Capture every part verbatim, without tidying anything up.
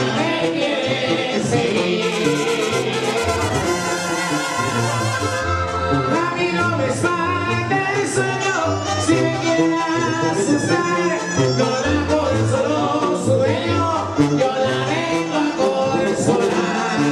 me quiere seguir. A mí no me espanta el sueño, si me quiere asustar, no la consolo su dueño, yo la vengo a consolar.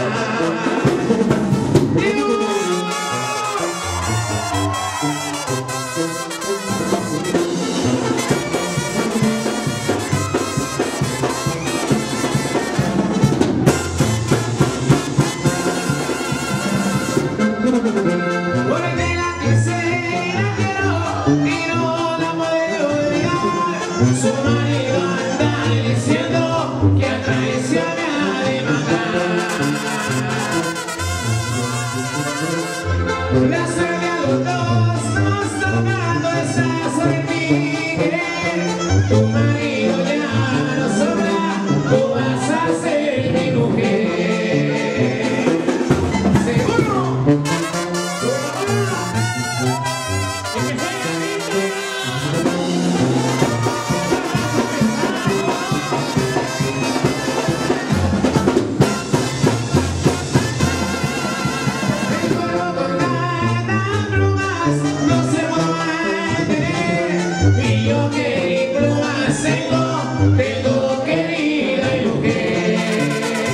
Porque la quisiera quiero y no la puedo olvidar. Su marido anda diciendo que a traición me ha de matar. La suerte a los dos nos tocando está sobre mi querer. Tu marido ya no sobra, tú vas a ser mi mujer. ¿Seguro? Tengo querida y mujer.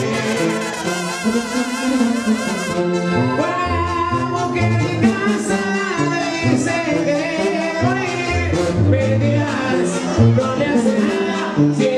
Una mujer cansada me dice que debe morir. Mentiras, no le hace nada.